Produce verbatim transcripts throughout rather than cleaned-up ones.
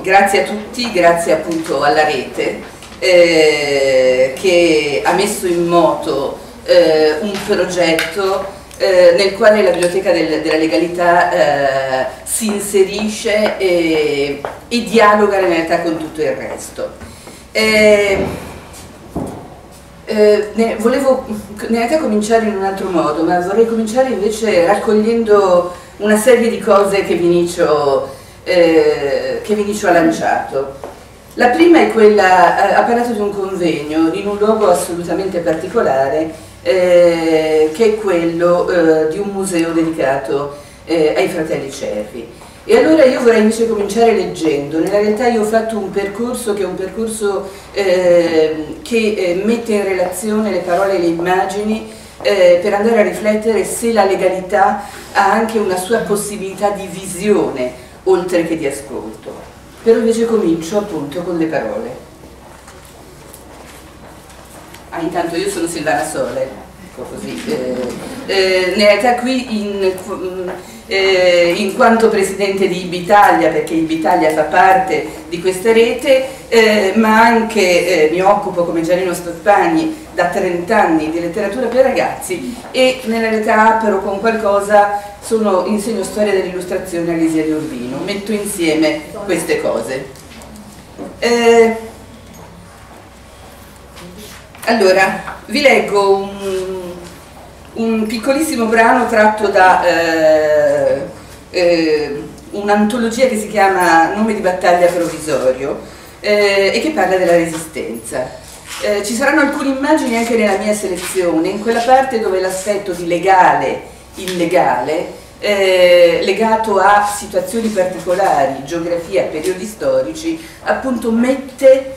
grazie a tutti, grazie appunto alla rete eh, che ha messo in moto eh, un progetto eh, nel quale la Biblioteca del, della Legalità eh, si inserisce e, e dialoga in realtà con tutto il resto. Eh, eh, ne, volevo in realtà cominciare in un altro modo, ma vorrei cominciare invece raccogliendo una serie di cose che Vinicio Eh, che Vinicio ha lanciato. La prima è quella, ha parlato di un convegno in un luogo assolutamente particolare eh, che è quello eh, di un museo dedicato eh, ai fratelli Cervi. E allora io vorrei invece cominciare leggendo. Nella realtà io ho fatto un percorso che è un percorso eh, che eh, mette in relazione le parole e le immagini eh, per andare a riflettere se la legalità ha anche una sua possibilità di visione oltre che di ascolto. Però invece comincio appunto con le parole. Ah, intanto io sono Silvana Sole, ecco così. Eh, eh, in realtà qui in, eh, in quanto presidente di Ibitalia, perché Ibitalia fa parte di questa rete, eh, ma anche eh, mi occupo come Giannino Stoppani da trent'anni di letteratura per ragazzi e nella realtà apro con qualcosa. Sono, insegno storia dell'illustrazione all'Isia di Urbino, metto insieme queste cose. Eh, allora, vi leggo un, un piccolissimo brano tratto da eh, eh, un'antologia che si chiama Nome di battaglia provvisorio eh, e che parla della resistenza. Eh, ci saranno alcune immagini anche nella mia selezione, in quella parte dove l'aspetto di legale illegale eh, legato a situazioni particolari, geografia, periodi storici, appunto mette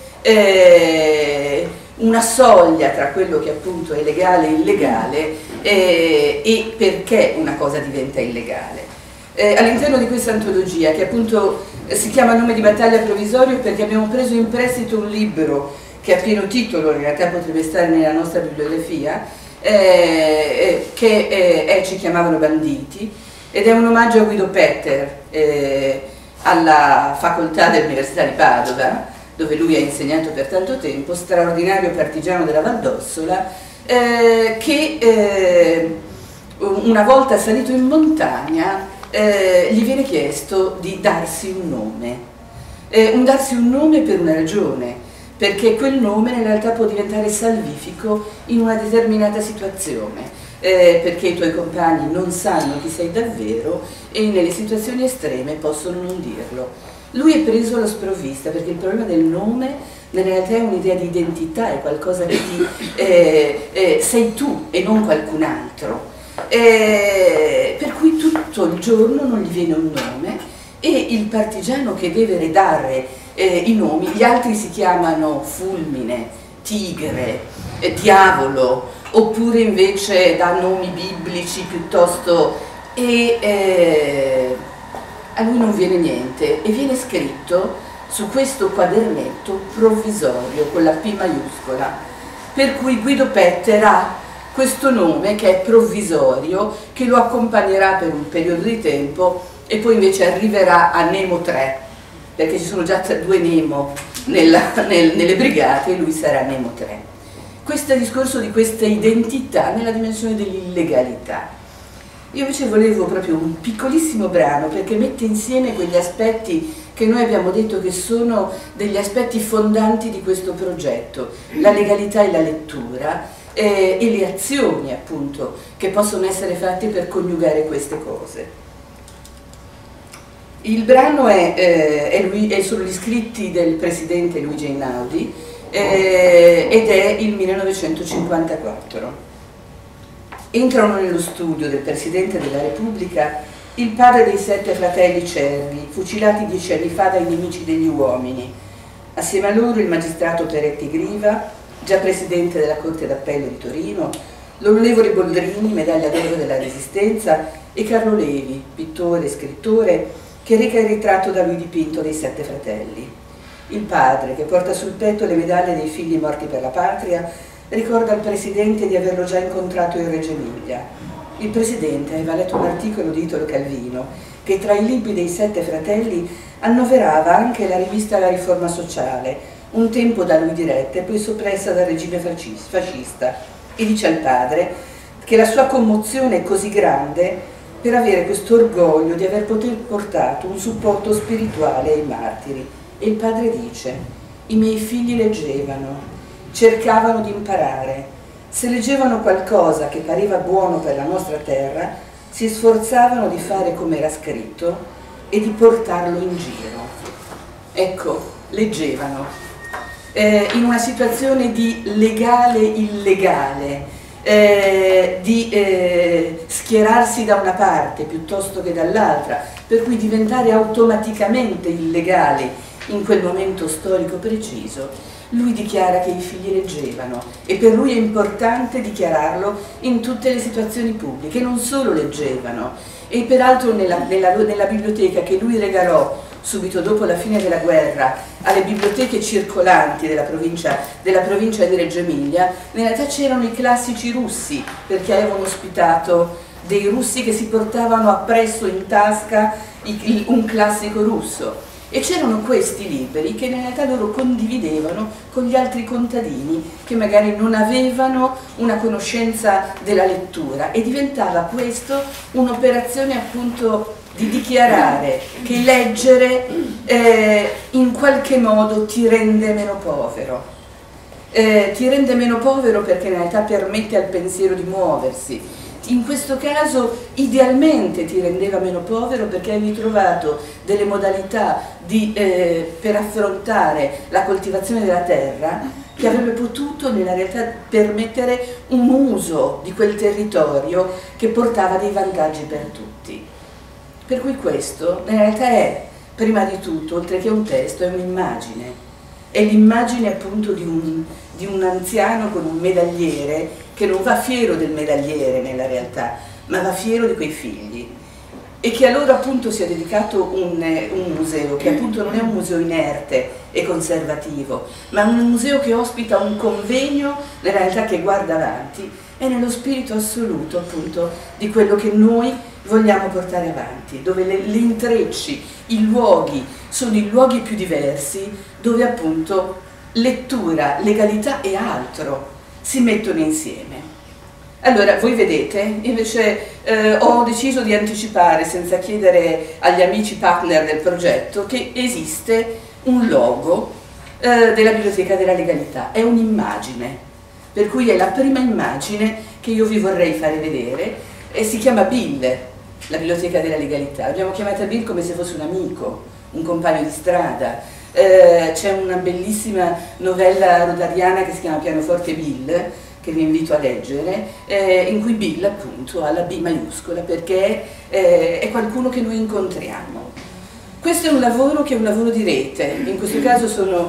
eh, una soglia tra quello che appunto è legale e illegale eh, e perché una cosa diventa illegale. Eh, all'interno di questa antologia, che appunto eh, si chiama Nome di battaglia provvisorio perché abbiamo preso in prestito un libro che a pieno titolo in realtà potrebbe stare nella nostra bibliografia, Eh, che eh, eh, ci chiamavano banditi, ed è un omaggio a Guido Petter eh, alla facoltà dell'Università di Padova, dove lui ha insegnato per tanto tempo, straordinario partigiano della Valdossola, eh, che eh, una volta salito in montagna eh, gli viene chiesto di darsi un nome, eh, un darsi un nome per una ragione, perché quel nome in realtà può diventare salvifico in una determinata situazione, eh, perché i tuoi compagni non sanno chi sei davvero e nelle situazioni estreme possono non dirlo. Lui è preso alla sprovvista perché il problema del nome in realtà è un'idea di identità, è qualcosa che ti, eh, eh, sei tu e non qualcun altro, eh, per cui tutto il giorno non gli viene un nome e il partigiano che deve redare Eh, i nomi, gli altri si chiamano fulmine, tigre, eh, diavolo, oppure invece da nomi biblici piuttosto, e eh, a lui non viene niente e viene scritto su questo quadernetto provvisorio con la P maiuscola, per cui Guido Petter ha questo nome che è provvisorio, che lo accompagnerà per un periodo di tempo e poi invece arriverà a Nemo tre, perché ci sono già due Nemo nella, nel, nelle brigate e lui sarà Nemo tre. Questo è il discorso di questa identità nella dimensione dell'illegalità. Io invece volevo proprio un piccolissimo brano perché mette insieme quegli aspetti che noi abbiamo detto che sono degli aspetti fondanti di questo progetto, la legalità e la lettura eh, e le azioni appunto che possono essere fatte per coniugare queste cose. Il brano è, eh, è, lui, è sono gli scritti del presidente Luigi Einaudi eh, ed è il millenovecentocinquantaquattro. Entrano nello studio del Presidente della Repubblica il padre dei sette fratelli Cervi, fucilati dieci anni fa dai nemici degli uomini. Assieme a loro il magistrato Peretti Griva, già Presidente della Corte d'Appello di Torino, l'onorevole Boldrini, medaglia d'oro della Resistenza, e Carlo Levi, pittore e scrittore, che reca il ritratto da lui dipinto dei sette fratelli. Il padre, che porta sul petto le medaglie dei figli morti per la patria, ricorda al Presidente di averlo già incontrato in Reggio Emilia. Il Presidente aveva letto un articolo di Italo Calvino che tra i libri dei sette fratelli annoverava anche la rivista La Riforma Sociale, un tempo da lui diretta e poi soppressa dal regime fascista, e dice al padre che la sua commozione è così grande per avere questo orgoglio di aver poter portato un supporto spirituale ai martiri. E il padre dice: i miei figli leggevano, cercavano di imparare, se leggevano qualcosa che pareva buono per la nostra terra, si sforzavano di fare come era scritto e di portarlo in giro. Ecco, leggevano. Eh, in una situazione di legale-illegale, eh, di eh, schierarsi da una parte piuttosto che dall'altra, per cui diventare automaticamente illegali in quel momento storico preciso, lui dichiara che i figli leggevano e per lui è importante dichiararlo in tutte le situazioni pubbliche. Non solo leggevano, e peraltro nella, nella, nella biblioteca che lui regalò subito dopo la fine della guerra alle biblioteche circolanti della provincia, della provincia di Reggio Emilia, in realtà c'erano i classici russi, perché avevano ospitato dei russi che si portavano appresso in tasca un classico russo. E c'erano questi libri che in realtà loro condividevano con gli altri contadini che magari non avevano una conoscenza della lettura, e diventava questo un'operazione appunto di dichiarare che leggere eh, in qualche modo ti rende meno povero. Eh, ti rende meno povero perché in realtà permette al pensiero di muoversi. In questo caso idealmente ti rendeva meno povero perché avevi trovato delle modalità di, eh, per affrontare la coltivazione della terra che avrebbe potuto nella realtà permettere un uso di quel territorio che portava dei vantaggi per tutti. Per cui questo nella realtà è, prima di tutto, oltre che un testo, è un'immagine. È l'immagine appunto di un, di un anziano con un medagliere che non va fiero del medagliere nella realtà, ma va fiero di quei figli, e che a loro appunto si è dedicato un, un museo, che appunto non è un museo inerte e conservativo, ma un museo che ospita un convegno nella realtà che guarda avanti, e nello spirito assoluto appunto di quello che noi vogliamo portare avanti, dove le, gli intrecci, i luoghi sono i luoghi più diversi, dove appunto lettura, legalità e altro si mettono insieme. Allora, voi vedete, invece eh, ho deciso di anticipare, senza chiedere agli amici partner del progetto, che esiste un logo eh, della Biblioteca della Legalità, è un'immagine, per cui è la prima immagine che io vi vorrei fare vedere, e si chiama Bill, la Biblioteca della Legalità. L'abbiamo chiamata Bill come se fosse un amico, un compagno di strada. Eh, c'è una bellissima novella rodariana che si chiama Pianoforte Bill, che vi invito a leggere, eh, in cui Bill appunto ha la B maiuscola perché eh, è qualcuno che noi incontriamo. Questo è un lavoro che è un lavoro di rete, in questo caso sono,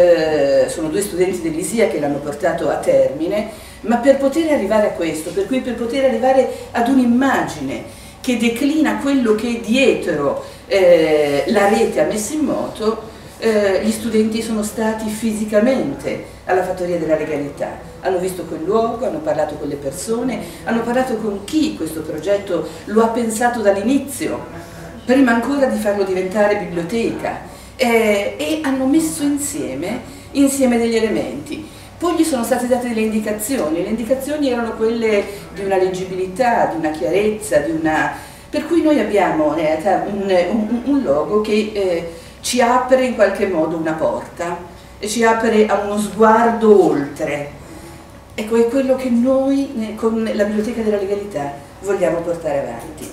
eh, sono due studenti dell'Isia che l'hanno portato a termine, ma per poter arrivare a questo, per cui per poter arrivare ad un'immagine che declina quello che dietro eh, la rete ha messo in moto, Eh, gli studenti sono stati fisicamente alla Fattoria della Legalità, hanno visto quel luogo, hanno parlato con le persone, hanno parlato con chi questo progetto lo ha pensato dall'inizio, prima ancora di farlo diventare biblioteca, eh, e hanno messo insieme, insieme degli elementi. Poi gli sono state date delle indicazioni, le indicazioni erano quelle di una leggibilità, di una chiarezza, di una... per cui noi abbiamo in realtà un, un, un logo che eh, ci apre in qualche modo una porta e ci apre a uno sguardo oltre. Ecco, è quello che noi con la Biblioteca della Legalità vogliamo portare avanti.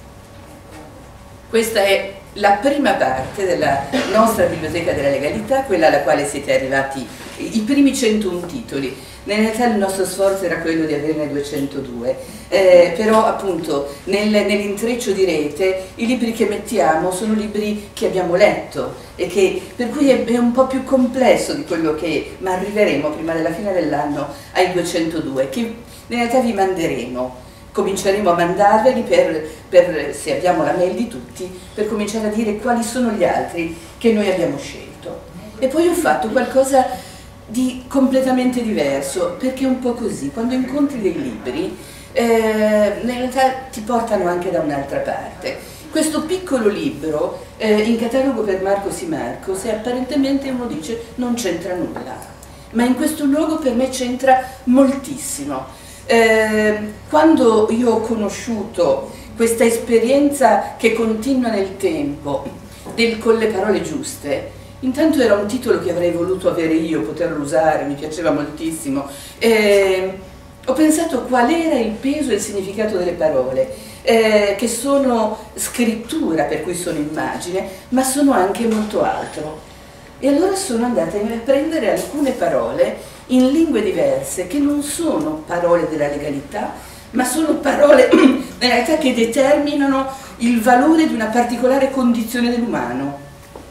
Questa è la prima parte della nostra Biblioteca della Legalità, quella alla quale siete arrivati, i primi centouno titoli. In realtà il nostro sforzo era quello di averne duecentodue, eh, però appunto nel, nell'intreccio di rete i libri che mettiamo sono libri che abbiamo letto, e che, per cui è, è un po' più complesso di quello che, ma arriveremo prima della fine dell'anno ai duecentodue, che in realtà vi manderemo. Cominceremo a mandarveli per, per, se abbiamo la mail di tutti, per cominciare a dire quali sono gli altri che noi abbiamo scelto. E poi ho fatto qualcosa di completamente diverso, perché è un po' così, quando incontri dei libri, eh, in realtà ti portano anche da un'altra parte. Questo piccolo libro eh, in catalogo per Marcos y Marcos e apparentemente uno dice non c'entra nulla, ma in questo luogo per me c'entra moltissimo. Eh, quando io ho conosciuto questa esperienza che continua nel tempo del con le parole giuste, intanto era un titolo che avrei voluto avere io, poterlo usare, mi piaceva moltissimo. Eh, ho pensato qual era il peso e il significato delle parole, eh, che sono scrittura, per cui sono immagine, ma sono anche molto altro. E allora sono andata a prendere alcune parole in lingue diverse, che non sono parole della legalità, ma sono parole in realtà che determinano il valore di una particolare condizione dell'umano.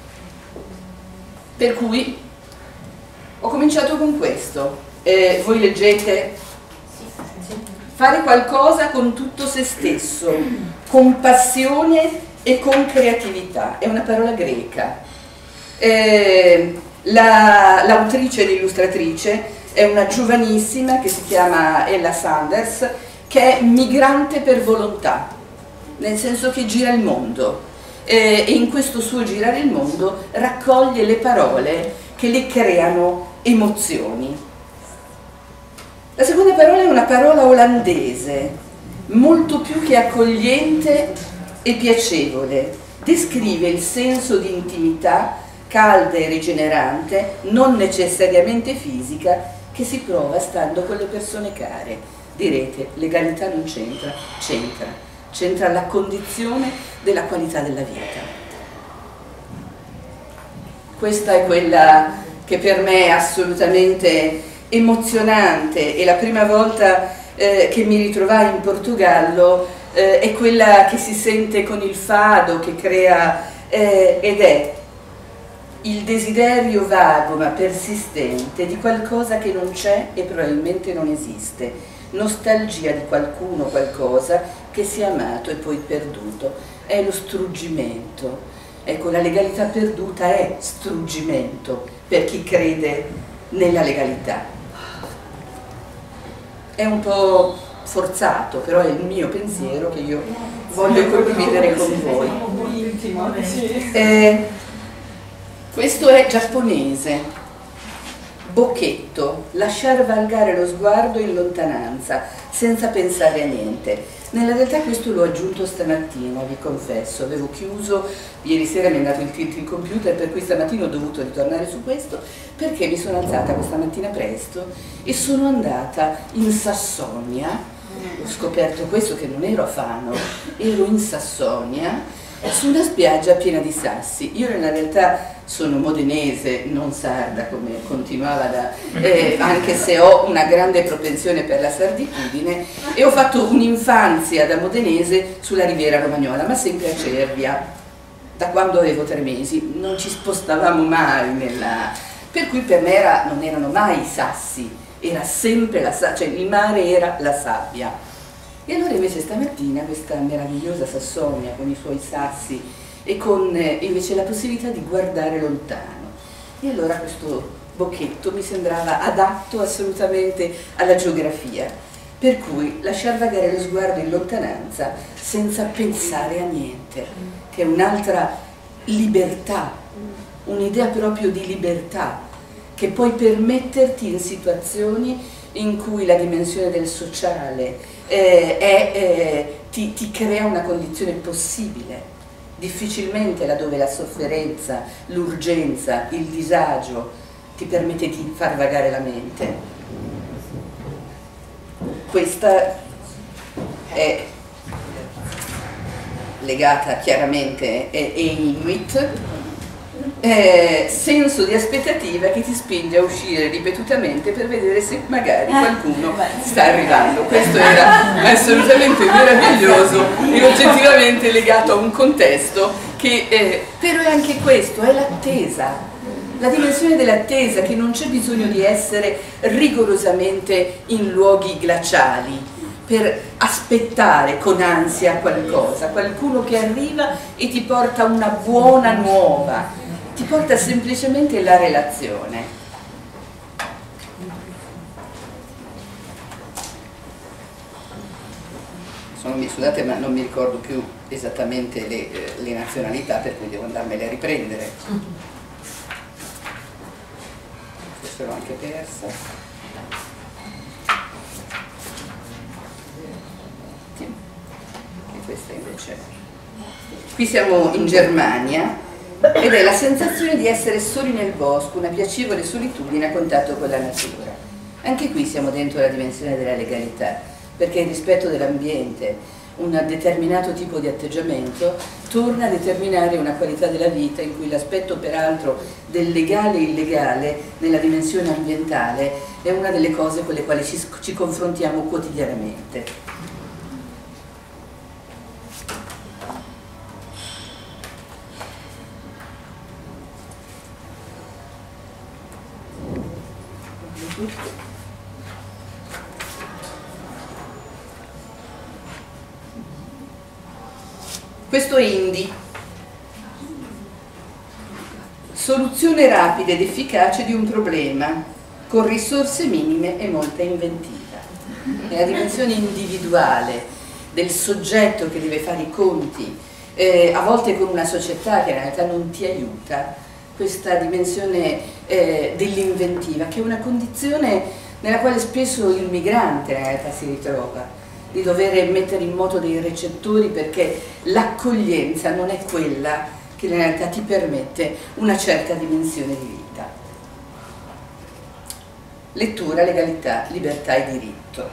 Per cui ho cominciato con questo. Eh, voi leggete: fare qualcosa con tutto se stesso, con passione e con creatività. È una parola greca. Eh, l'autrice e l'illustratrice è una giovanissima che si chiama Ella Sanders, che è migrante per volontà, nel senso che gira il mondo. Eh, e in questo suo girare il mondo raccoglie le parole che le creano emozioni. La seconda parola è una parola olandese, molto più che accogliente e piacevole. Descrive il senso di intimità calda e rigenerante, non necessariamente fisica, che si prova stando con le persone care. Direte, legalità non c'entra? C'entra. C'entra la condizione della qualità della vita. Questa è quella che per me è assolutamente emozionante, e la prima volta eh, che mi ritrovai in Portogallo eh, è quella che si sente con il fado, che crea eh, ed è il desiderio vago ma persistente di qualcosa che non c'è e probabilmente non esiste, nostalgia di qualcuno o qualcosa che si è amato e poi perduto. È lo struggimento. Ecco, la legalità perduta è struggimento per chi crede nella legalità. È un po' forzato, però è il mio pensiero che io voglio condividere con voi. Eh, questo è giapponese. Bocchetto, lasciare valgare lo sguardo in lontananza, senza pensare a niente. Nella realtà questo l'ho aggiunto stamattina, vi confesso, avevo chiuso, ieri sera mi è andato il tilt in computer, per cui stamattina ho dovuto ritornare su questo, perché mi sono alzata questa mattina presto e sono andata in Sassonia, ho scoperto questo che non ero a Fano, ero in Sassonia, su una spiaggia piena di sassi. Io nella realtà sono modenese, non sarda come continuava da, eh, anche se ho una grande propensione per la sarditudine, e ho fatto un'infanzia da modenese sulla riviera romagnola, ma sempre a Cervia, da quando avevo tre mesi, non ci spostavamo mai nella... per cui per me era, non erano mai i sassi, era sempre la sabbia, cioè il mare era la sabbia. E allora invece stamattina questa meravigliosa Sassonia con i suoi sassi e con eh, invece la possibilità di guardare lontano. E allora questo bocchetto mi sembrava adatto assolutamente alla geografia, per cui lasciar vagare lo sguardo in lontananza senza pensare a niente, che è un'altra libertà, un'idea proprio di libertà, che puoi permetterti in situazioni in cui la dimensione del sociale eh, è, eh, ti, ti crea una condizione possibile. Difficilmente laddove la sofferenza, l'urgenza, il disagio ti permette di far vagare la mente. Questa è legata chiaramente, è, è Inuit, eh, senso di aspettativa che ti spinge a uscire ripetutamente per vedere se magari qualcuno sta arrivando. Questo era assolutamente meraviglioso e oggettivamente legato a un contesto che eh, però è anche questo, è l'attesa, la dimensione dell'attesa, che non c'è bisogno di essere rigorosamente in luoghi glaciali per aspettare con ansia qualcosa, qualcuno che arriva e ti porta una buona nuova, ti porta semplicemente la relazione. sono, scusate ma non mi ricordo più esattamente le, eh, le nazionalità, per cui devo andarmele a riprendere. Forse l'ho anche persa. Sì. E questa invece. Qui siamo in Germania ed è la sensazione di essere soli nel bosco, una piacevole solitudine a contatto con la natura. Anche qui siamo dentro la dimensione della legalità, perché il rispetto dell'ambiente, un determinato tipo di atteggiamento, torna a determinare una qualità della vita in cui l'aspetto peraltro del legale e illegale nella dimensione ambientale è una delle cose con le quali ci, ci confrontiamo quotidianamente. Questo è Indy, soluzione rapida ed efficace di un problema, con risorse minime e molta inventiva. Nella dimensione individuale del soggetto che deve fare i conti, eh, a volte con una società che in realtà non ti aiuta, questa dimensione eh, dell'inventiva, che è una condizione nella quale spesso il migrante in realtà si ritrova, di dover mettere in moto dei recettori perché l'accoglienza non è quella che in realtà ti permette una certa dimensione di vita. Lettura, legalità, libertà e diritto.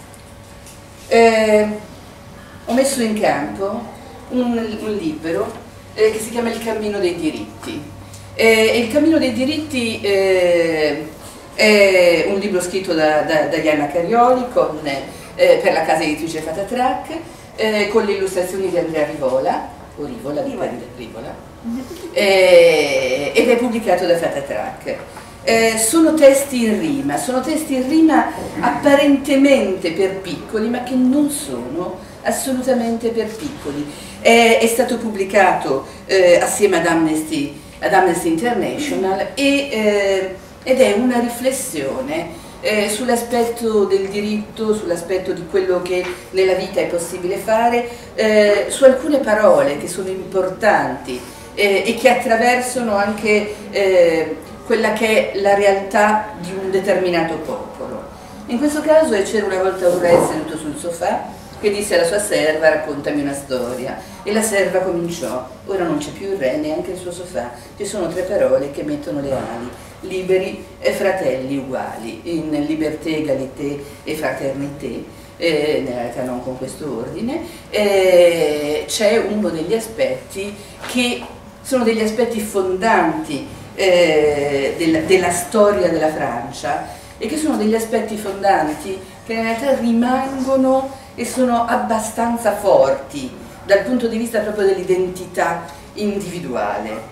Eh, ho messo in campo un, un libro eh, che si chiama Il cammino dei diritti. Eh, il cammino dei diritti eh, è un libro scritto da, da, da Diana Carioli con Eh, per la casa editrice Fatatrac, eh, con le illustrazioni di Andrea Rivola, o Rivola, dipende, Rivola, eh, ed è pubblicato da Fatatrac. Eh, sono testi in rima, sono testi in rima apparentemente per piccoli, ma che non sono assolutamente per piccoli. Eh, è stato pubblicato eh, assieme ad Amnesty, ad Amnesty International e, eh, ed è una riflessione Eh, sull'aspetto del diritto, sull'aspetto di quello che nella vita è possibile fare, eh, su alcune parole che sono importanti eh, e che attraversano anche eh, quella che è la realtà di un determinato popolo. In questo caso c'era una volta un re seduto sul sofà che disse alla sua serva: raccontami una storia, e la serva cominciò. Ora non c'è più il re, neanche il suo sofà, ci sono tre parole che mettono le ali: liberi e fratelli uguali, in liberté, égalité e fraternité, eh, in realtà non con questo ordine. Eh, c'è uno degli aspetti che sono degli aspetti fondanti eh, della, della storia della Francia e che sono degli aspetti fondanti che in realtà rimangono e sono abbastanza forti dal punto di vista proprio dell'identità individuale.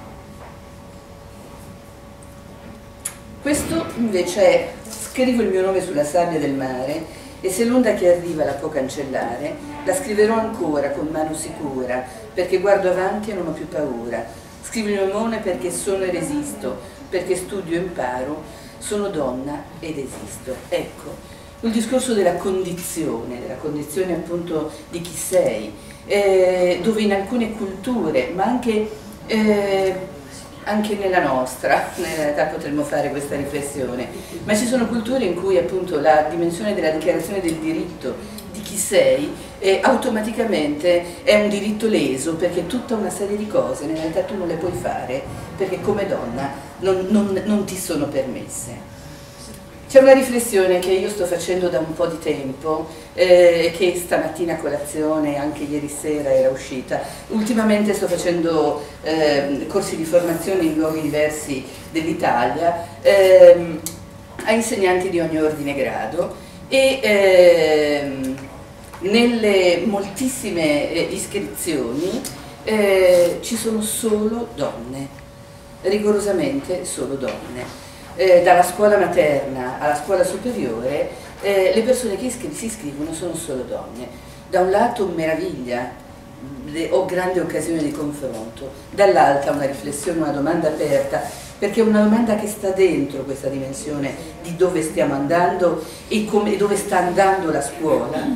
Questo invece è: scrivo il mio nome sulla sabbia del mare e se l'onda che arriva la può cancellare, la scriverò ancora con mano sicura, perché guardo avanti e non ho più paura. Scrivo il mio nome perché sono e resisto, perché studio e imparo, sono donna ed esisto. Ecco, il discorso della condizione, della condizione appunto di chi sei, eh, dove in alcune culture, ma anche... Eh, anche nella nostra, in realtà potremmo fare questa riflessione, ma ci sono culture in cui appunto la dimensione della dichiarazione del diritto di chi sei eh, automaticamente è un diritto leso, perché tutta una serie di cose in realtà tu non le puoi fare perché come donna non, non, non ti sono permesse. C'è una riflessione che io sto facendo da un po' di tempo, eh, che stamattina a colazione, anche ieri sera era uscita. Ultimamente sto facendo eh, corsi di formazione in luoghi diversi dell'Italia, eh, a insegnanti di ogni ordine e grado, e eh, nelle moltissime eh, iscrizioni eh, ci sono solo donne, rigorosamente solo donne. Eh, dalla scuola materna alla scuola superiore eh, le persone che iscri si iscrivono sono solo donne. Da un lato meraviglia, ho grande occasione di confronto, dall'altra una riflessione, una domanda aperta, perché è una domanda che sta dentro questa dimensione di dove stiamo andando e, come, e dove sta andando la scuola,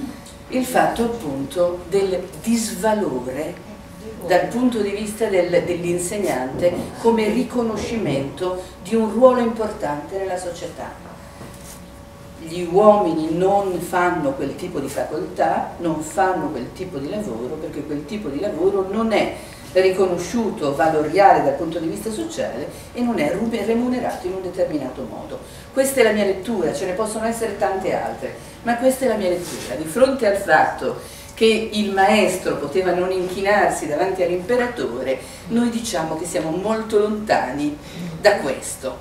il fatto appunto del disvalore dal punto di vista del, dell'insegnante come riconoscimento di un ruolo importante nella società. Gli uomini non fanno quel tipo di facoltà, non fanno quel tipo di lavoro, perché quel tipo di lavoro non è riconosciuto, valoriale dal punto di vista sociale e non è remunerato in un determinato modo. Questa è la mia lettura, ce ne possono essere tante altre, ma questa è la mia lettura. Di fronte al fatto che il maestro poteva non inchinarsi davanti all'imperatore, noi diciamo che siamo molto lontani da questo.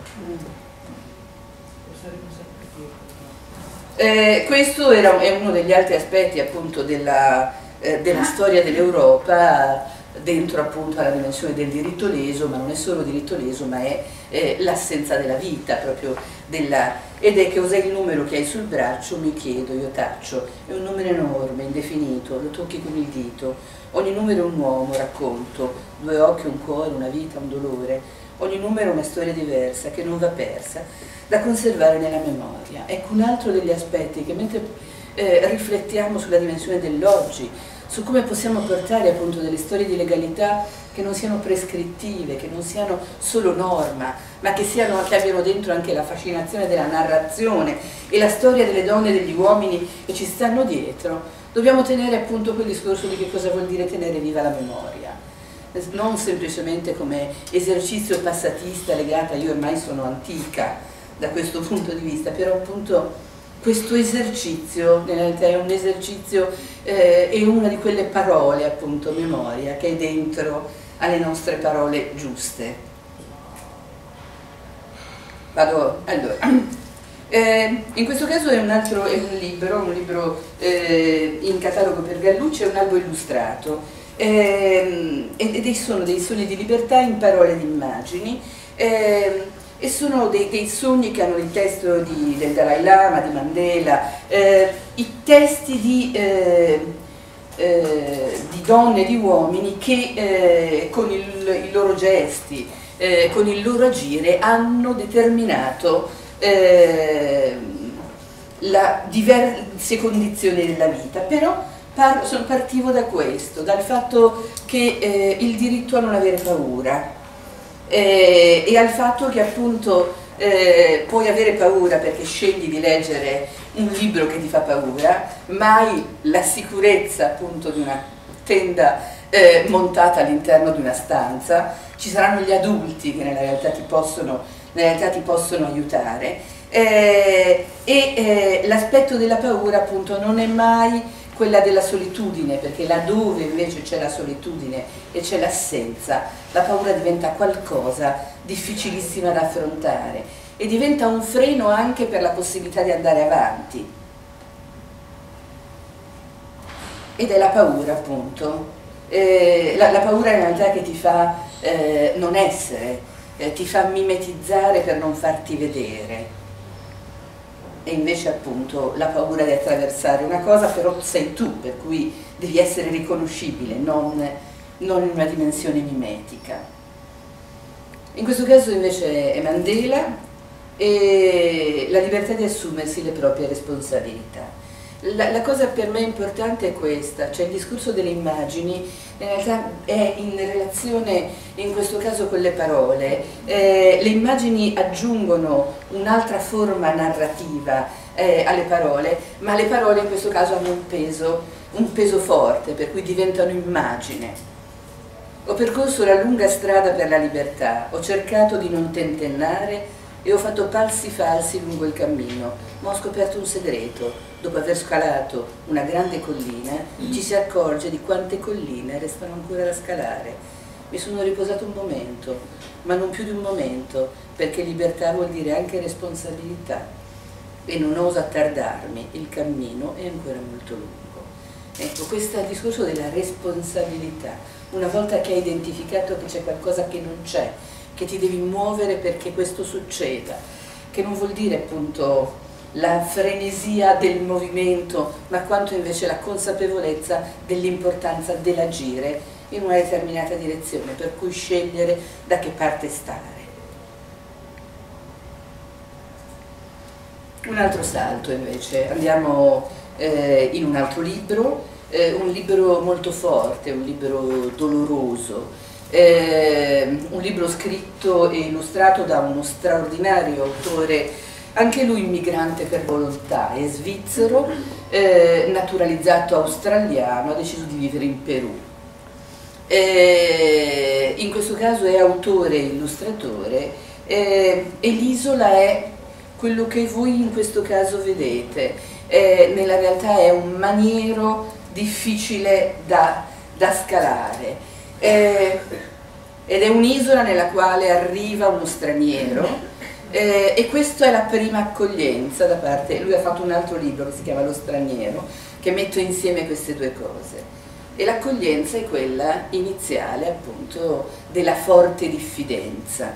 Eh, questo era, è uno degli altri aspetti appunto della, eh, della storia dell'Europa, dentro appunto alla dimensione del diritto leso, ma non è solo diritto leso, ma è eh, l'assenza della vita proprio della... ed è che cos'è il numero che hai sul braccio, mi chiedo, io taccio, è un numero enorme, indefinito, lo tocchi con il dito, ogni numero è un uomo, racconto, due occhi, un cuore, una vita, un dolore, ogni numero è una storia diversa che non va persa, da conservare nella memoria. Ecco un altro degli aspetti che mentre eh, riflettiamo sulla dimensione dell'oggi, su come possiamo portare appunto delle storie di legalità che non siano prescrittive, che non siano solo norma, ma che, siano, che abbiano dentro anche la fascinazione della narrazione e la storia delle donne e degli uomini che ci stanno dietro, dobbiamo tenere appunto quel discorso di che cosa vuol dire tenere viva la memoria, non semplicemente come esercizio passatista legata, io ormai sono antica da questo punto di vista, però appunto questo esercizio, in realtà è un esercizio, eh, è una di quelle parole, appunto, memoria, che è dentro alle nostre parole giuste. Vado, allora, eh, in questo caso è un altro, è un libro, un libro eh, in catalogo per Gallucci, è un albo illustrato, eh, ed sono dei sogni di libertà in parole ed immagini, eh, e sono dei, dei sogni che hanno il testo di, del Dalai Lama, di Mandela, eh, i testi di, eh, eh, di donne e di uomini che eh, con il, i loro gesti, eh, con il loro agire hanno determinato eh, la diverse condizioni della vita, però par partivo da questo, dal fatto che eh, il diritto a non avere paura, Eh, e al fatto che appunto eh, puoi avere paura perché scegli di leggere un libro che ti fa paura, ma hai la sicurezza appunto di una tenda eh, montata all'interno di una stanza, ci saranno gli adulti che nella realtà ti possono, nella realtà ti possono aiutare, eh, e eh, l'aspetto della paura appunto non è mai quella della solitudine, perché laddove invece c'è la solitudine e c'è l'assenza, la paura diventa qualcosa difficilissima da affrontare e diventa un freno anche per la possibilità di andare avanti. Ed è la paura appunto, eh, la, la paura in realtà che ti fa eh, non essere, eh, ti fa mimetizzare per non farti vedere. E invece appunto la paura di attraversare una cosa, però sei tu, per cui devi essere riconoscibile, non, non in una dimensione mimetica. In questo caso invece è Mandela e la libertà di assumersi le proprie responsabilità. La, la cosa per me importante è questa, cioè il discorso delle immagini in realtà è in relazione in questo caso con le parole, eh, le immagini aggiungono un'altra forma narrativa eh, alle parole, ma le parole in questo caso hanno un peso, un peso forte, per cui diventano immagine. Ho percorso la lunga strada per la libertà, ho cercato di non tentennare e ho fatto passi falsi lungo il cammino, ma ho scoperto un segreto. Dopo aver scalato una grande collina, ci si accorge di quante colline restano ancora da scalare. Mi sono riposato un momento, ma non più di un momento, perché libertà vuol dire anche responsabilità. E non oso attardarmi, il cammino è ancora molto lungo. Ecco, questo è il discorso della responsabilità. Una volta che hai identificato che c'è qualcosa che non c'è, che ti devi muovere perché questo succeda, che non vuol dire appunto la frenesia del movimento, ma quanto invece la consapevolezza dell'importanza dell'agire in una determinata direzione, per cui scegliere da che parte stare. Un altro salto invece, andiamo eh, in un altro libro, eh, un libro molto forte, un libro doloroso, eh, un libro scritto e illustrato da uno straordinario autore, anche lui immigrante per volontà, è svizzero, eh, naturalizzato australiano, ha deciso di vivere in Perù. Eh, in questo caso è autore e illustratore, eh, e l'isola è quello che voi in questo caso vedete, eh, nella realtà è un maniero difficile da, da scalare, eh, ed è un'isola nella quale arriva uno straniero, eh, e questa è la prima accoglienza da parte, lui ha fatto un altro libro che si chiama Lo straniero, che mette insieme queste due cose. E l'accoglienza è quella iniziale, appunto, della forte diffidenza.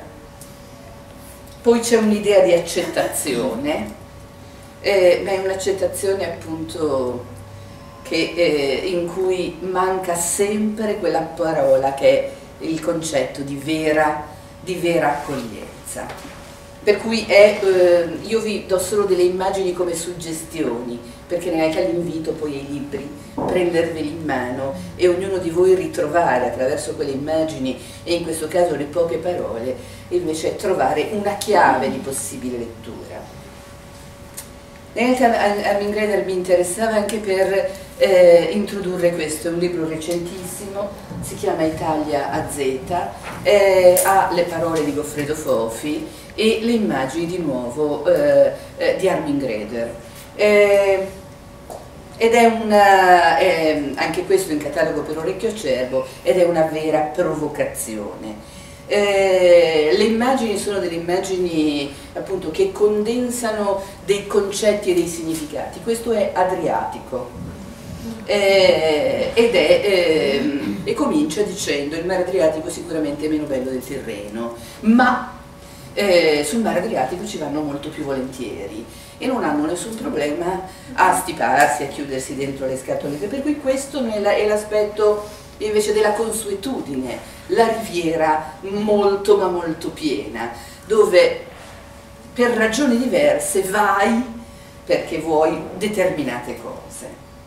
Poi c'è un'idea di accettazione, eh, ma è un'accettazione appunto che, eh, in cui manca sempre quella parola che è il concetto di vera, di vera accoglienza. Per cui è, eh, io vi do solo delle immagini come suggestioni, perché ne è l'invito poi ai libri, prenderveli in mano e ognuno di voi ritrovare attraverso quelle immagini, e in questo caso le poche parole, invece trovare una chiave di possibile lettura. In realtà Armin Greider mi interessava anche per eh, introdurre questo, è un libro recentissimo, si chiama Italia a Z, eh, ha le parole di Goffredo Fofi e le immagini di nuovo eh, eh, di Armin Greider. Eh, ed è una, eh, anche questo in catalogo per Orecchio Acerbo, ed è una vera provocazione. Eh, le immagini sono delle immagini appunto che condensano dei concetti e dei significati. Questo è Adriatico, eh, ed è, eh, e comincia dicendo: il mare Adriatico sicuramente è meno bello del Tirreno, ma eh, sul mare Adriatico ci vanno molto più volentieri e non hanno nessun problema a stiparsi, a chiudersi dentro le scatolette, per cui questo è l'aspetto invece della consuetudine, la riviera molto ma molto piena, dove per ragioni diverse vai perché vuoi determinate cose.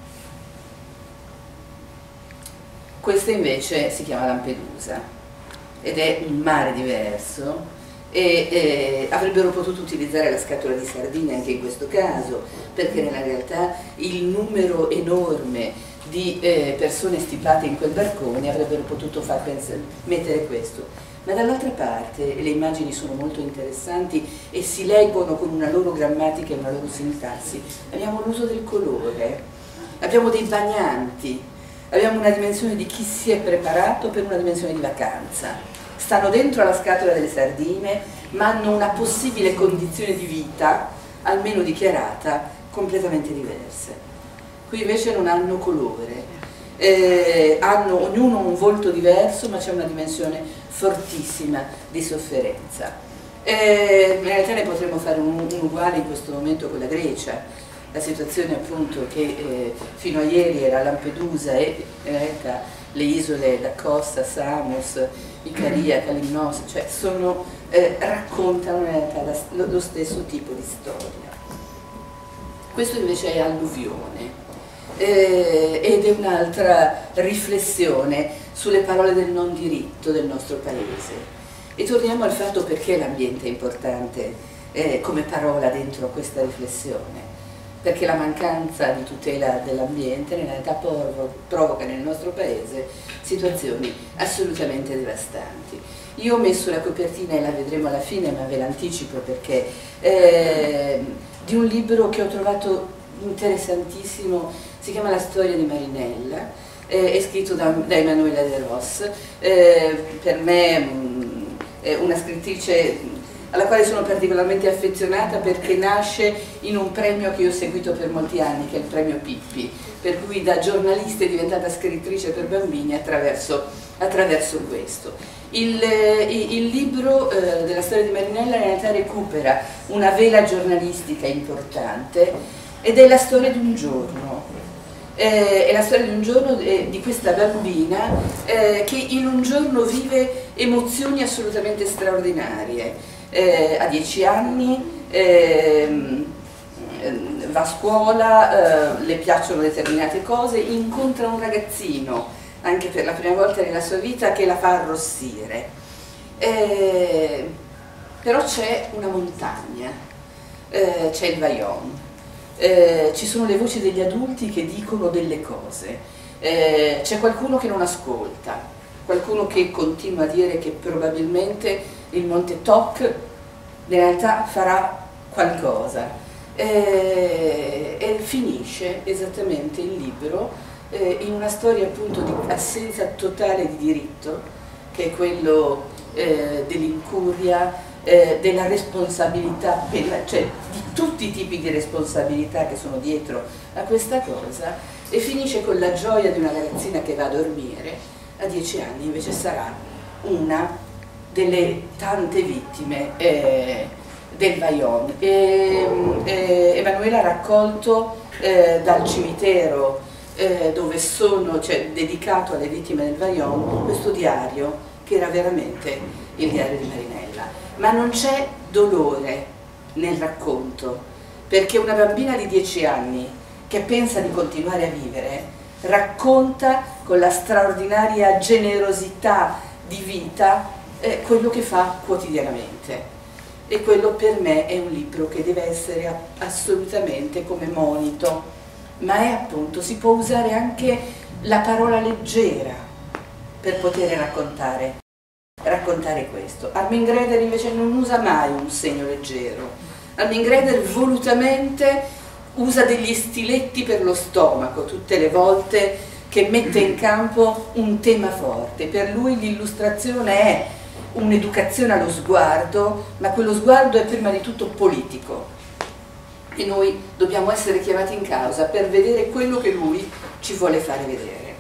Questa invece si chiama Lampedusa ed è un mare diverso, e eh, avrebbero potuto utilizzare la scatola di sardine anche in questo caso, perché nella realtà il numero enorme di eh, persone stipate in quel barcone avrebbero potuto far pensare, mettere questo. Ma dall'altra parte le immagini sono molto interessanti e si leggono con una loro grammatica e una loro sintassi. Abbiamo l'uso del colore, abbiamo dei bagnanti, abbiamo una dimensione di chi si è preparato per una dimensione di vacanza. Stanno dentro alla scatola delle sardine, ma hanno una possibile condizione di vita, almeno dichiarata, completamente diverse. Qui invece non hanno colore, eh, hanno ognuno un volto diverso, ma c'è una dimensione fortissima di sofferenza. Eh, in realtà ne potremmo fare un, un uguale in questo momento con la Grecia, la situazione appunto che eh, fino a ieri era Lampedusa e in realtà le isole D'Acosta, Samos, Icaria, Calimnos, cioè sono, eh, raccontano in realtà la, lo, lo stesso tipo di storia. Questo invece è alluvione. Eh, ed è un'altra riflessione sulle parole del non diritto del nostro paese. E torniamo al fatto perché l'ambiente è importante eh, come parola dentro questa riflessione, perché la mancanza di tutela dell'ambiente in realtà provoca nel nostro paese situazioni assolutamente devastanti. Io ho messo la copertina e la vedremo alla fine, ma ve l'anticipo perché eh, di un libro che ho trovato interessantissimo, si chiama La storia di Marinella, eh, è scritto da, da Emanuela De Ros, eh, per me mh, è una scrittrice alla quale sono particolarmente affezionata perché nasce in un premio che io ho seguito per molti anni, che è il premio Pippi, per cui da giornalista è diventata scrittrice per bambini attraverso, attraverso questo. Il, il libro eh, della storia di Marinella in realtà recupera una vela giornalistica importante ed è la storia di un giorno, eh, è la storia di un giorno eh, di questa bambina eh, che in un giorno vive emozioni assolutamente straordinarie. Eh, a dieci anni eh, va a scuola, eh, le piacciono determinate cose, incontra un ragazzino, anche per la prima volta nella sua vita, che la fa arrossire. Eh, però c'è una montagna, eh, c'è il Vajont, eh, ci sono le voci degli adulti che dicono delle cose, eh, c'è qualcuno che non ascolta, qualcuno che continua a dire che probabilmente il Monte Toc in realtà farà qualcosa, eh, e finisce esattamente il libro eh, in una storia appunto di assenza totale di diritto, che è quello eh, dell'incuria, eh, della responsabilità, cioè di tutti i tipi di responsabilità che sono dietro a questa cosa, e finisce con la gioia di una ragazzina che va a dormire, a dieci anni invece sarà una delle tante vittime eh, del Vajont. E, eh, Emanuela ha raccolto eh, dal cimitero eh, dove sono, cioè dedicato alle vittime del Vajont, questo diario che era veramente il diario di Marinella. Ma non c'è dolore nel racconto, perché una bambina di dieci anni che pensa di continuare a vivere racconta con la straordinaria generosità di vita eh, quello che fa quotidianamente. E quello per me è un libro che deve essere assolutamente come monito, ma è appunto, si può usare anche la parola leggera per poter raccontare, raccontare questo. Armin Greder invece non usa mai un segno leggero, Armin Greder volutamente usa degli stiletti per lo stomaco tutte le volte che mette in campo un tema forte. Per lui l'illustrazione è un'educazione allo sguardo, ma quello sguardo è prima di tutto politico e noi dobbiamo essere chiamati in causa per vedere quello che lui ci vuole fare vedere.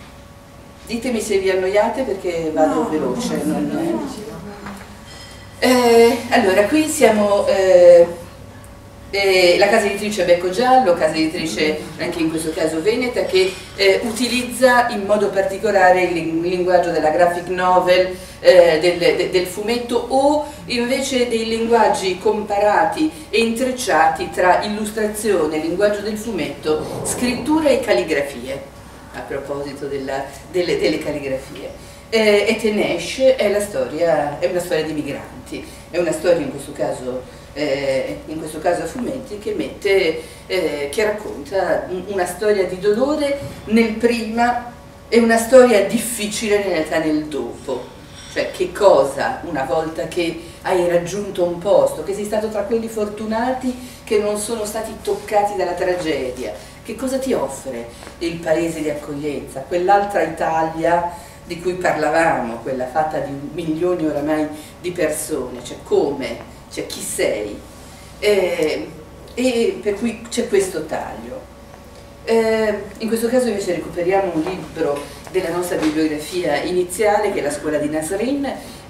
Ditemi se vi annoiate perché vado no, veloce. No, non è... eh, allora, qui siamo eh, eh, la casa editrice Becco Giallo, casa editrice anche in questo caso veneta, che eh, utilizza in modo particolare il linguaggio della graphic novel, eh, del, de, del fumetto, o invece dei linguaggi comparati e intrecciati tra illustrazione, linguaggio del fumetto, scrittura e calligrafie, a proposito della, delle, delle calligrafie. Eh, e Tenesh è, la storia, è una storia di migranti, è una storia in questo caso Eh, in questo caso a fumetti, che mette, eh, che racconta una storia di dolore nel prima e una storia difficile in realtà nel dopo, cioè che cosa una volta che hai raggiunto un posto, che sei stato tra quelli fortunati che non sono stati toccati dalla tragedia, che cosa ti offre il paese di accoglienza, quell'altra Italia di cui parlavamo, quella fatta di milioni oramai di persone, cioè come, cioè chi sei, eh, e per cui c'è questo taglio. Eh, in questo caso invece recuperiamo un libro della nostra bibliografia iniziale, che è La scuola di Nasrin,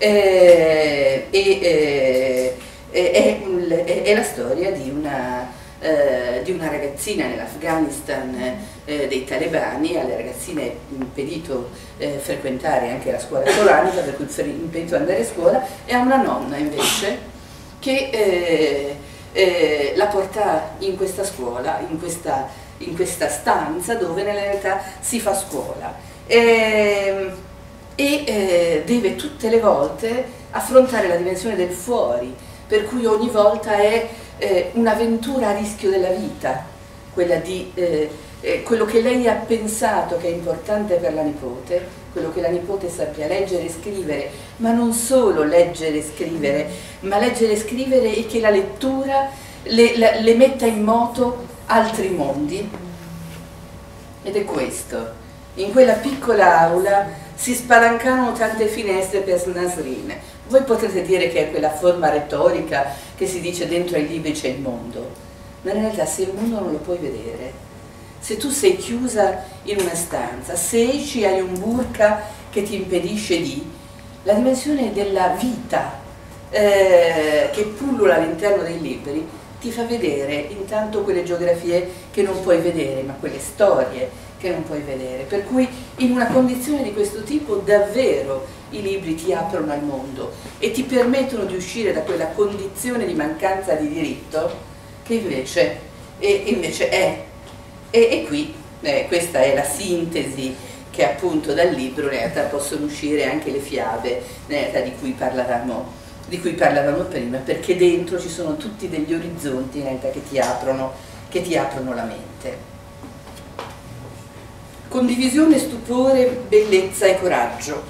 eh, e eh, è, è, è la storia di una, eh, di una ragazzina nell'Afghanistan eh, dei talebani. Alle ragazzine è impedito eh, frequentare anche la scuola coronica, per cui è impedito andare a scuola, e ha una nonna invece che eh, eh, la porta in questa scuola, in questa, in questa stanza dove nella realtà si fa scuola, e, e eh, deve tutte le volte affrontare la dimensione del fuori, per cui ogni volta è eh, un'avventura a rischio della vita, quella di eh, eh, quello che lei ha pensato che è importante per la nipote, quello che la nipote sappia leggere e scrivere, ma non solo leggere e scrivere, ma leggere e scrivere e che la lettura le, la, le metta in moto altri mondi. Ed è questo. In quella piccola aula si spalancano tante finestre per Nasrin. Voi potrete dire che è quella forma retorica che si dice dentro ai libri c'è il mondo, ma in realtà se il mondo non lo puoi vedere, se tu sei chiusa in una stanza, se esci hai un burka che ti impedisce di, la dimensione della vita eh, che pullula all'interno dei libri ti fa vedere intanto quelle geografie che non puoi vedere, ma quelle storie che non puoi vedere, per cui in una condizione di questo tipo davvero i libri ti aprono al mondo e ti permettono di uscire da quella condizione di mancanza di diritto che invece e invece è. E, e qui eh, questa è la sintesi che appunto dal libro in realtà possono uscire anche le fiabe in realtà di cui parlavamo, di cui parlavamo prima, perché dentro ci sono tutti degli orizzonti in realtà che ti aprono, che ti aprono la mente. Condivisione, stupore, bellezza e coraggio.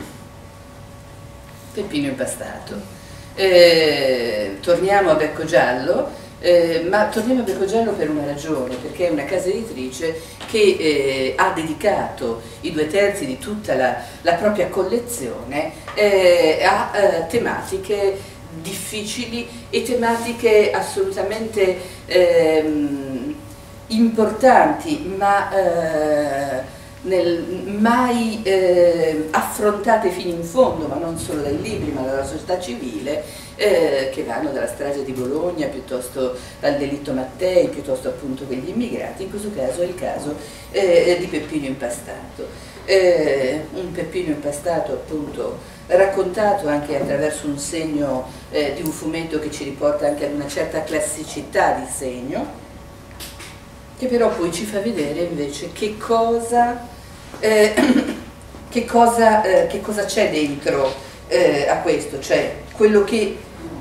Peppino Impastato. Eh, torniamo a Becco Giallo, eh, ma torniamo a Becco Giallo per una ragione, perché è una casa editrice che eh, ha dedicato i due terzi di tutta la, la propria collezione eh, a eh, tematiche difficili e tematiche assolutamente ehm, importanti, ma eh, nel, mai eh, affrontate fino in fondo, ma non solo dai libri, ma dalla società civile, eh, che vanno dalla strage di Bologna piuttosto al delitto Mattei, piuttosto appunto che gli immigrati. In questo caso è il caso eh, di Peppino Impastato. Eh, un Peppino Impastato appunto raccontato anche attraverso un segno eh, di un fumetto che ci riporta anche ad una certa classicità di segno, che però poi ci fa vedere invece che cosa eh, che cosa eh, che cosa c'è dentro eh, a questo, cioè quello che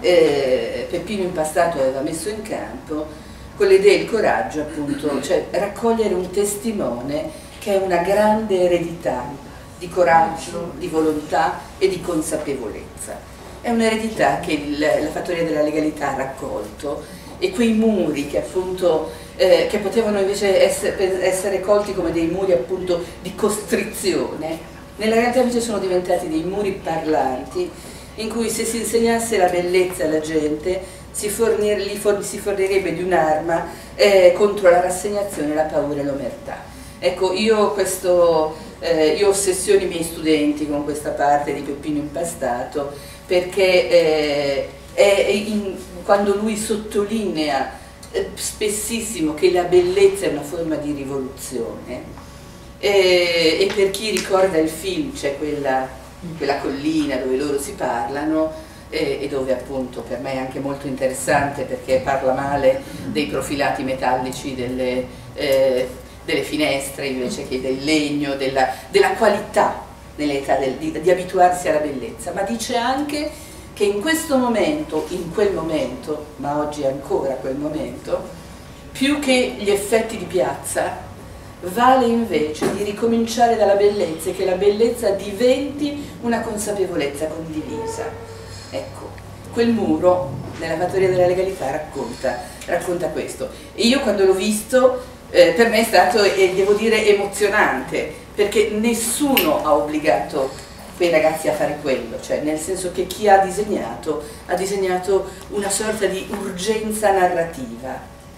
eh, Peppino Impastato aveva messo in campo con l'idea e il coraggio, appunto, cioè raccogliere un testimone che è una grande eredità di coraggio, di volontà e di consapevolezza. È un'eredità che il, la Fattoria della Legalità ha raccolto, e quei muri che appunto eh, che potevano invece essere, essere colti come dei muri appunto di costrizione, nella realtà invece sono diventati dei muri parlanti, in cui se si insegnasse la bellezza alla gente si, fornir, li for, si fornirebbe di un'arma eh, contro la rassegnazione, la paura e l'omertà. Ecco, io, questo, eh, io ossessiono i miei studenti con questa parte di Peppino Impastato, perché eh, è in, quando lui sottolinea eh, spessissimo che la bellezza è una forma di rivoluzione, eh, e per chi ricorda il film c'è quella, quella collina dove loro si parlano eh, e dove appunto per me è anche molto interessante, perché parla male dei profilati metallici delle, eh, delle finestre invece che del legno, della, della qualità nell'età del, di, di abituarsi alla bellezza, ma dice anche che in questo momento, in quel momento, ma oggi è ancora quel momento, più che gli effetti di piazza, vale invece di ricominciare dalla bellezza e che la bellezza diventi una consapevolezza condivisa. Ecco, quel muro nella Fattoria della Legalità racconta, racconta questo. E io quando l'ho visto, eh, per me è stato, e devo dire, emozionante, perché nessuno ha obbligato quei ragazzi a fare quello, cioè nel senso che chi ha disegnato ha disegnato una sorta di urgenza narrativa.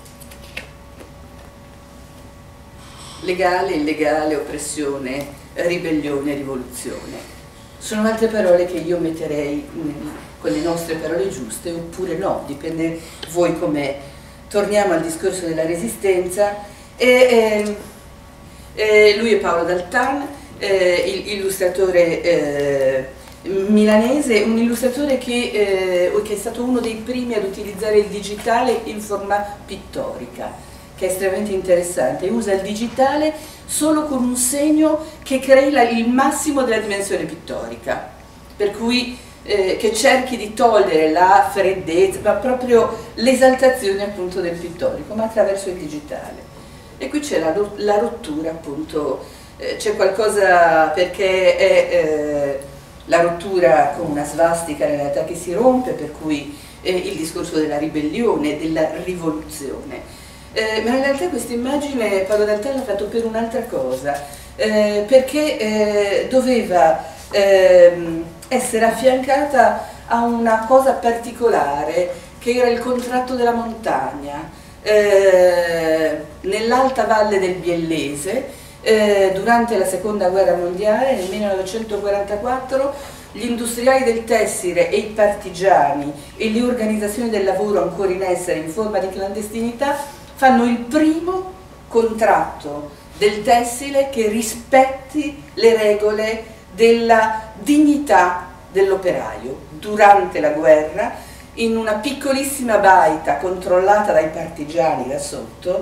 Legale, illegale, oppressione, ribellione, rivoluzione. Sono altre parole che io metterei con le nostre parole giuste oppure no, dipende voi com'è. Torniamo al discorso della resistenza e, e, e lui è Paolo Daltan, Eh, illustratore eh, milanese, un illustratore che, eh, che è stato uno dei primi ad utilizzare il digitale in forma pittorica, che è estremamente interessante. Usa il digitale solo con un segno che crei la, il massimo della dimensione pittorica, per cui eh, che cerchi di togliere la freddezza, ma proprio l'esaltazione appunto del pittorico, ma attraverso il digitale. E qui c'è la, la rottura appunto. C'è qualcosa, perché è eh, la rottura con una svastica in realtà che si rompe, per cui eh, il discorso della ribellione, della rivoluzione. Eh, ma in realtà questa immagine Paolo Daltan l'ha fatto per un'altra cosa, eh, perché eh, doveva eh, essere affiancata a una cosa particolare, che era il contratto della montagna, eh, nell'alta valle del Biellese. Eh, durante la seconda guerra mondiale, nel millenovecentoquarantaquattro, gli industriali del tessile e i partigiani e le organizzazioni del lavoro ancora in essere in forma di clandestinità fanno il primo contratto del tessile che rispetti le regole della dignità dell'operaio. Durante la guerra, in una piccolissima baita controllata dai partigiani da sotto,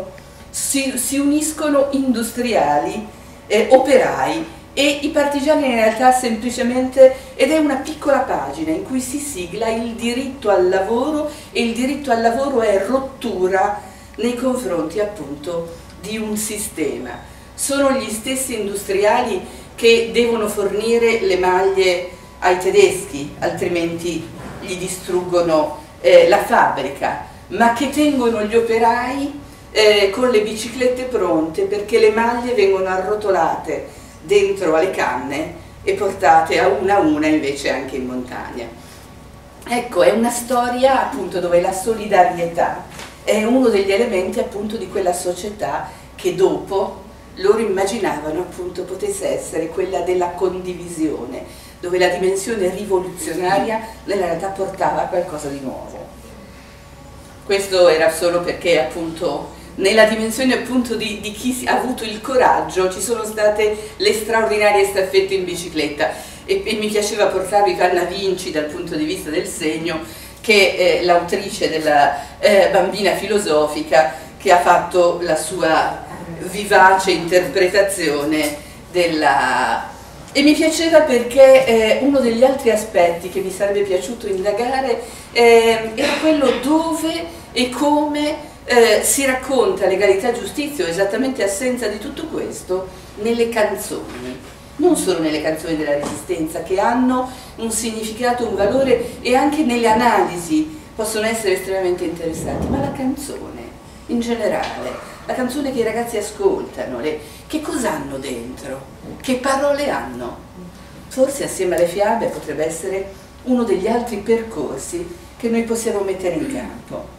si, si uniscono industriali, eh, operai, e i partigiani in realtà semplicemente, ed è una piccola pagina in cui si sigla il diritto al lavoro, e il diritto al lavoro è rottura nei confronti appunto di un sistema. Sono gli stessi industriali che devono fornire le maglie ai tedeschi, altrimenti gli distruggono eh, la fabbrica, ma che tengono gli operai eh, con le biciclette pronte, perché le maglie vengono arrotolate dentro alle canne e portate a una a una invece anche in montagna. Ecco, è una storia appunto dove la solidarietà è uno degli elementi appunto di quella società che dopo loro immaginavano appunto potesse essere quella della condivisione, dove la dimensione rivoluzionaria nella realtà portava a qualcosa di nuovo. Questo era solo perché appunto nella dimensione appunto di, di chi ha avuto il coraggio ci sono state le straordinarie staffette in bicicletta, e, e mi piaceva portarvi Vanna Vinci dal punto di vista del segno, che è l'autrice della eh, Bambina filosofica, che ha fatto la sua vivace interpretazione della... E mi piaceva perché eh, uno degli altri aspetti che mi sarebbe piaciuto indagare eh, era quello dove e come Eh, si racconta legalità e giustizia, o esattamente assenza di tutto questo, nelle canzoni, non solo nelle canzoni della Resistenza, che hanno un significato, un valore, e anche nelle analisi possono essere estremamente interessanti, ma la canzone in generale, la canzone che i ragazzi ascoltano, le, che cosa hanno dentro, che parole hanno? Forse assieme alle fiabe potrebbe essere uno degli altri percorsi che noi possiamo mettere in campo.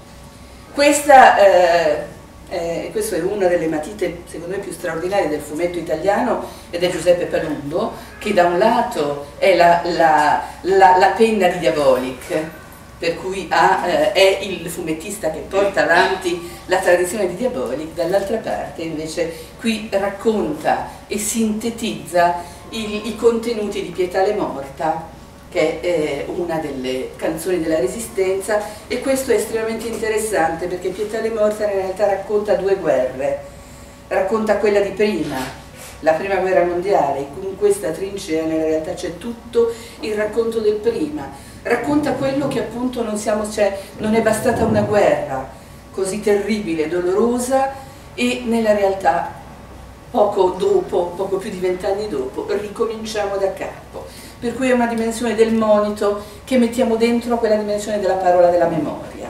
Questa, eh, eh, questa è una delle matite secondo me più straordinarie del fumetto italiano, ed è Giuseppe Palumbo, che da un lato è la, la, la, la penna di Diabolik, per cui ha, eh, è il fumettista che porta avanti la tradizione di Diabolik, dall'altra parte invece qui racconta e sintetizza il, i contenuti di Pietà le Morta, che è una delle canzoni della Resistenza, e questo è estremamente interessante perché Pietà le Morta in realtà racconta due guerre, racconta quella di prima, la prima guerra mondiale, in questa trincea nella realtà c'è tutto il racconto del prima, racconta quello che appunto non, siamo, cioè, non è bastata una guerra così terribile, dolorosa, e nella realtà poco dopo, poco più di vent'anni dopo, ricominciamo da capo. Per cui è una dimensione del monito che mettiamo dentro quella dimensione della parola della memoria.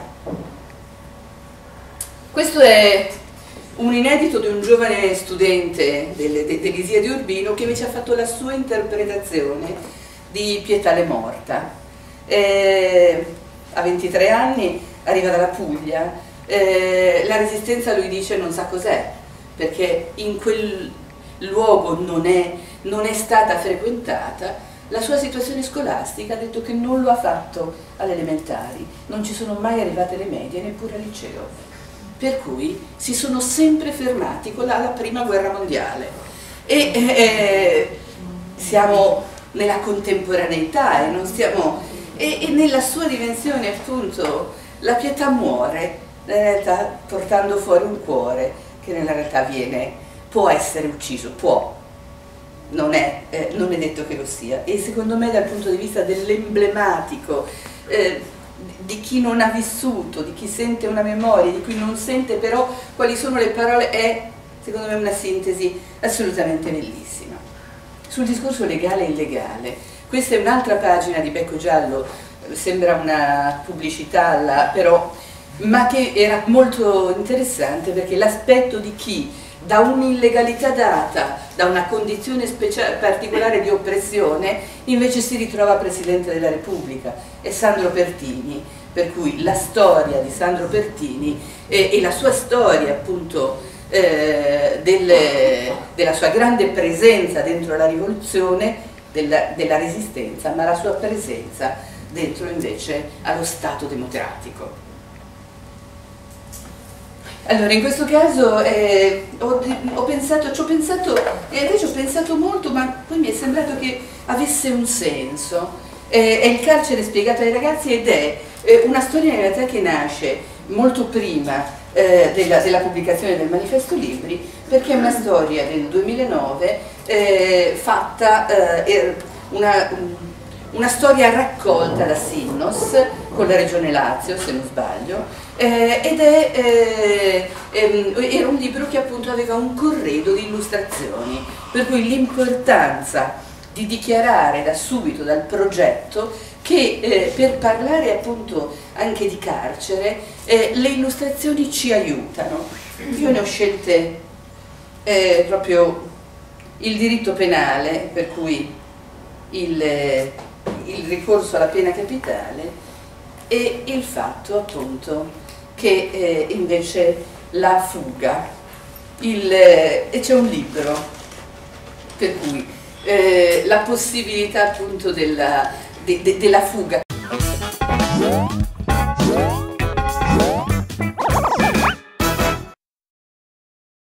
Questo è un inedito di un giovane studente dell'Elisea di Urbino che invece ha fatto la sua interpretazione di Pietà le Morta. Eh, ha ventitré anni, arriva dalla Puglia, eh, la Resistenza lui dice non sa cos'è, perché in quel luogo non è, non è stata frequentata. La sua situazione scolastica ha detto che non lo ha fatto alle elementari, non ci sono mai arrivate le medie, neppure al liceo, per cui si sono sempre fermati con la, la prima guerra mondiale. E eh, siamo nella contemporaneità e, non stiamo, e, e nella sua dimensione appunto la pietà muore, in realtà portando fuori un cuore che nella realtà viene, può essere ucciso, può. Non è, eh, non è detto che lo sia, e secondo me dal punto di vista dell'emblematico, eh, di chi non ha vissuto, di chi sente una memoria, di cui non sente però quali sono le parole, è secondo me una sintesi assolutamente bellissima. Sul discorso legale e illegale, questa è un'altra pagina di Becco Giallo, sembra una pubblicità là, però, ma che era molto interessante perché l'aspetto di chi da un'illegalità data, da una condizione particolare di oppressione, invece si ritrova Presidente della Repubblica, è Sandro Pertini, per cui la storia di Sandro Pertini e, e la sua storia appunto eh, del, della sua grande presenza dentro la rivoluzione, della, della resistenza, ma la sua presenza dentro invece allo Stato democratico. Allora, in questo caso eh, ho, ho pensato, ci ho pensato, e invece ho pensato molto, ma poi mi è sembrato che avesse un senso. Eh, è il carcere spiegato ai ragazzi ed è eh, una storia in realtà che nasce molto prima eh, della, della pubblicazione del Manifesto Libri, perché è una storia del duemilanove eh, fatta, eh, una, una storia raccolta da Sinnos con la Regione Lazio, se non sbaglio, eh, ed è, eh, ehm, era un libro che appunto aveva un corredo di illustrazioni, per cui l'importanza di dichiarare da subito, dal progetto, che eh, per parlare appunto anche di carcere eh, le illustrazioni ci aiutano. Io ne ho scelte eh, proprio il diritto penale, per cui il, il ricorso alla pena capitale, e il fatto appunto che eh, invece la fuga, il, eh, e c'è un libro per cui eh, la possibilità appunto della, de, de, della fuga.